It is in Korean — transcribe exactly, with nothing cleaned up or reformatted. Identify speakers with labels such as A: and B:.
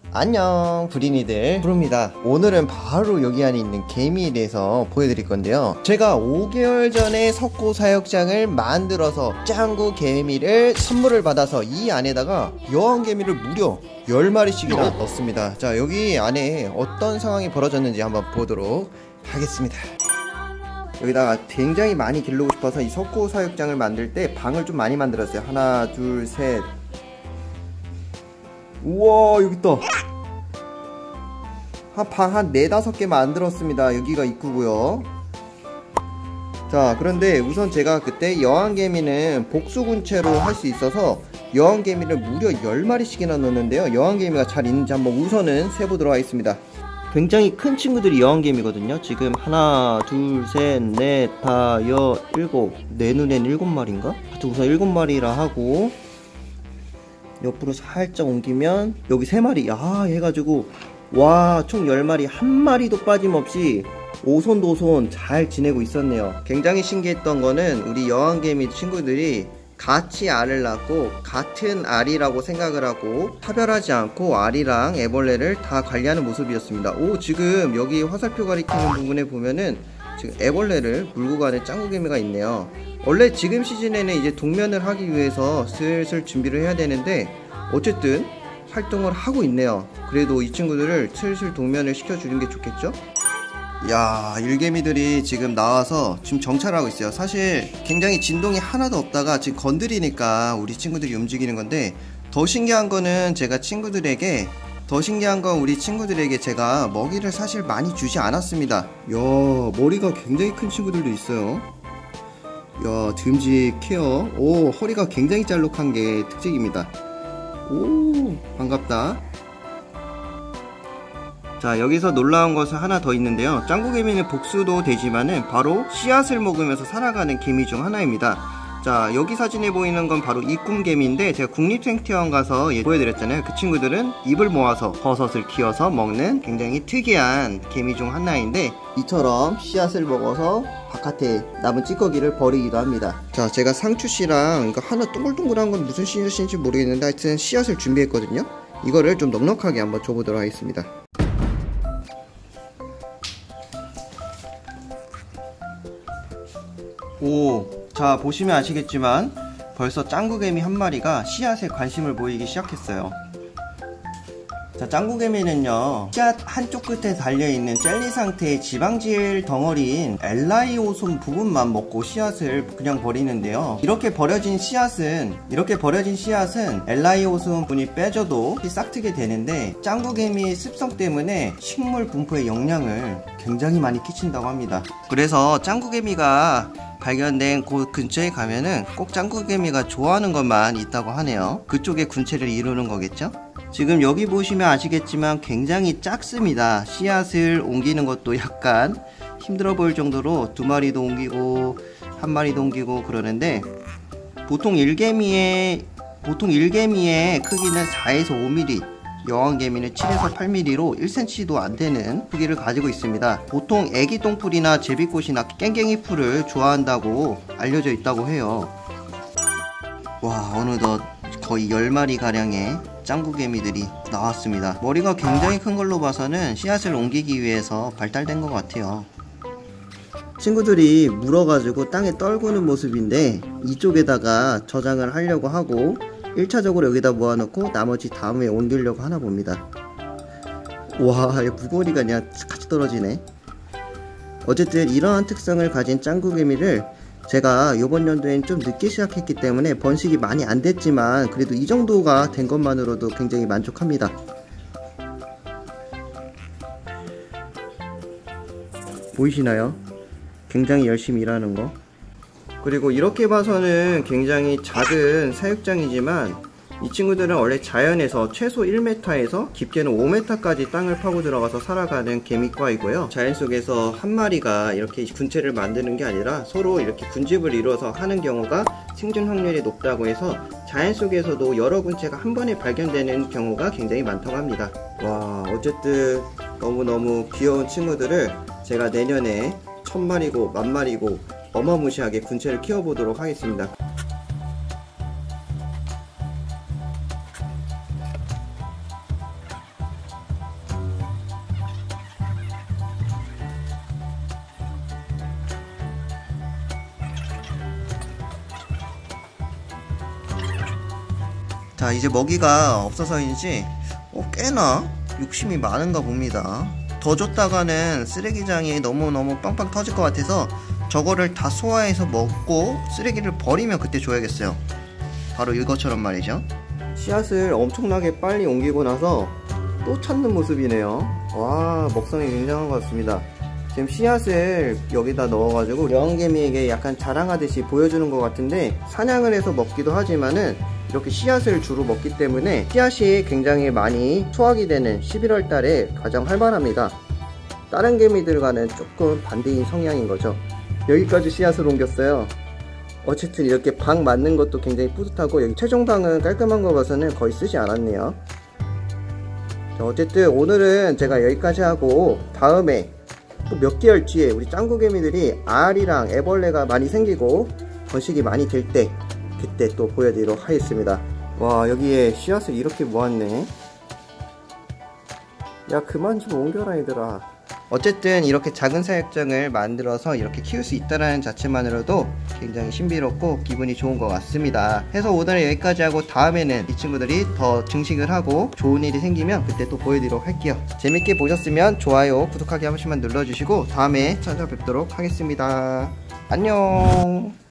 A: 안녕 브린이들, 브루입니다. 오늘은 바로 여기 안에 있는 개미에 대해서 보여드릴 건데요, 제가 오 개월 전에 석고 사육장을 만들어서 짱구 개미를 선물을 받아서 이 안에다가 여왕개미를 무려 열 마리씩이나 넣었습니다. 자, 여기 안에 어떤 상황이 벌어졌는지 한번 보도록 하겠습니다. 여기다가 굉장히 많이 기르고 싶어서 이 석고 사육장을 만들 때 방을 좀 많이 만들었어요. 하나 둘 셋. 우와, 여기 있다. 한 방 한 네다섯 개 만들었습니다. 여기가 입구고요. 자, 그런데 우선 제가 그때 여왕개미는 복수군체로 할 수 있어서 여왕개미를 무려 열 마리씩이나 넣었는데요, 여왕개미가 잘 있는지 한번 우선은 세보도록 하겠습니다. 굉장히 큰 친구들이 여왕개미거든요. 지금 하나 둘 셋 넷 다 여 일곱, 내 눈엔 일곱 마리인가? 하여튼 우선 일곱 마리라 하고, 옆으로 살짝 옮기면 여기 세 마리, 야 해가지고 와, 총 열 마리, 한 마리도 빠짐없이 오손도손 잘 지내고 있었네요. 굉장히 신기했던 거는 우리 여왕개미 친구들이 같이 알을 낳고 같은 알이라고 생각을 하고 차별하지 않고 알이랑 애벌레를 다 관리하는 모습이었습니다. 오, 지금 여기 화살표 가리키는 부분에 보면은 지금 애벌레를 물고 가는 짱구개미가 있네요. 원래 지금 시즌에는 이제 동면을 하기 위해서 슬슬 준비를 해야 되는데 어쨌든 활동을 하고 있네요. 그래도 이 친구들을 슬슬 동면을 시켜주는 게 좋겠죠? 야, 일개미들이 지금 나와서 지금 정찰하고 있어요. 사실 굉장히 진동이 하나도 없다가 지금 건드리니까 우리 친구들이 움직이는 건데, 더 신기한 거는 제가 친구들에게 더 신기한 건 우리 친구들에게 제가 먹이를 사실 많이 주지 않았습니다. 야, 머리가 굉장히 큰 친구들도 있어요. 야, 듬직해요. 오, 허리가 굉장히 잘록한 게 특징입니다. 오, 반갑다. 자, 여기서 놀라운 것은 하나 더 있는데요, 짱구개미는 복수도 되지만은 바로 씨앗을 먹으면서 살아가는 개미 중 하나입니다. 자, 여기 사진에 보이는 건 바로 이꿈개미인데, 제가 국립생태원 가서 예, 보여드렸잖아요. 그 친구들은 입을 모아서 버섯을 키워서 먹는 굉장히 특이한 개미 중 하나인데, 이처럼 씨앗을 먹어서 바깥에 남은 찌꺼기를 버리기도 합니다. 자, 제가 상추씨랑 이거 하나 동글동글한 건 무슨 씨앗인지 모르겠는데 하여튼 씨앗을 준비했거든요. 이거를 좀 넉넉하게 한번 줘보도록 하겠습니다. 오, 자, 보시면 아시겠지만 벌써 짱구개미 한 마리가 씨앗에 관심을 보이기 시작했어요. 자, 짱구개미는요, 씨앗 한쪽 끝에 달려있는 젤리 상태의 지방질 덩어리인 엘라이오솜 부분만 먹고 씨앗을 그냥 버리는데요, 이렇게 버려진 씨앗은 이렇게 버려진 씨앗은 엘라이오솜 분이 빼져도 싹트게 되는데, 짱구개미의 습성 때문에 식물 분포의 영향을 굉장히 많이 끼친다고 합니다. 그래서 짱구개미가 발견된 곳 근처에 가면은 꼭 짱구개미가 좋아하는 것만 있다고 하네요. 그쪽에 군체를 이루는 거겠죠? 지금 여기 보시면 아시겠지만 굉장히 작습니다. 씨앗을 옮기는 것도 약간 힘들어 보일 정도로 두 마리도 옮기고 한 마리도 옮기고 그러는데, 보통 일개미의 보통 일개미의 크기는 사에서 오 밀리미터, 여왕개미는 칠에서 팔 밀리미터로 일 센티미터도 안되는 크기를 가지고 있습니다. 보통 애기 똥풀이나 제비꽃이나 깽깽이 풀을 좋아한다고 알려져 있다고 해요. 와, 어느덧 거의 열 마리 가량의 짱구개미들이 나왔습니다. 머리가 굉장히 큰 걸로 봐서는 씨앗을 옮기기 위해서 발달된 것 같아요. 친구들이 물어가지고 땅에 떨구는 모습인데, 이쪽에다가 저장을 하려고 하고 일 차적으로 여기다 모아놓고 나머지 다음에 옮기려고 하나 봅니다. 와, 무거리가 그냥 같이 떨어지네. 어쨌든 이러한 특성을 가진 짱구개미를 제가 이번 연도엔 좀 늦게 시작했기 때문에 번식이 많이 안 됐지만 그래도 이 정도가 된 것만으로도 굉장히 만족합니다. 보이시나요? 굉장히 열심히 일하는 거. 그리고 이렇게 봐서는 굉장히 작은 사육장이지만 이 친구들은 원래 자연에서 최소 일 미터에서 깊게는 오 미터까지 땅을 파고 들어가서 살아가는 개미과이고요. 자연 속에서 한 마리가 이렇게 군체를 만드는 게 아니라 서로 이렇게 군집을 이루어서 하는 경우가 생존 확률이 높다고 해서 자연 속에서도 여러 군체가 한 번에 발견되는 경우가 굉장히 많다고 합니다. 와, 어쨌든 너무너무 귀여운 친구들을 제가 내년에 천 마리고 만 마리고 어마무시하게 군체를 키워보도록 하겠습니다. 자, 이제 먹이가 없어서인지 어, 꽤나 욕심이 많은가 봅니다. 더 줬다가는 쓰레기장이 너무너무 빵빵 터질 것 같아서 저거를 다 소화해서 먹고 쓰레기를 버리면 그때 줘야겠어요. 바로 이것처럼 말이죠. 씨앗을 엄청나게 빨리 옮기고 나서 또 찾는 모습이네요. 와, 먹성이 굉장한 것 같습니다. 지금 씨앗을 여기다 넣어가지고 여왕개미에게 약간 자랑하듯이 보여주는 것 같은데, 사냥을 해서 먹기도 하지만은 이렇게 씨앗을 주로 먹기 때문에 씨앗이 굉장히 많이 수확이 되는 십일월 달에 가장 활발합니다. 다른 개미들과는 조금 반대인 성향인 거죠. 여기까지 씨앗을 옮겼어요. 어쨌든 이렇게 방 맞는 것도 굉장히 뿌듯하고, 여기 최종방은 깔끔한 거 봐서는 거의 쓰지 않았네요. 자, 어쨌든 오늘은 제가 여기까지 하고, 다음에 또 몇 개월 뒤에 우리 짱구개미들이 알이랑 애벌레가 많이 생기고 번식이 많이 될 때, 그때 또 보여드리도록 하겠습니다. 와, 여기에 씨앗을 이렇게 모았네. 야, 그만 좀 옮겨라 얘들아. 어쨌든 이렇게 작은 사육장을 만들어서 이렇게 키울 수 있다는 자체만으로도 굉장히 신비롭고 기분이 좋은 것 같습니다. 해서 오늘은 여기까지 하고, 다음에는 이 친구들이 더 증식을 하고 좋은 일이 생기면 그때 또 보여드리도록 할게요. 재밌게 보셨으면 좋아요, 구독하기 한 번씩만 눌러주시고 다음에 찾아뵙도록 하겠습니다. 안녕.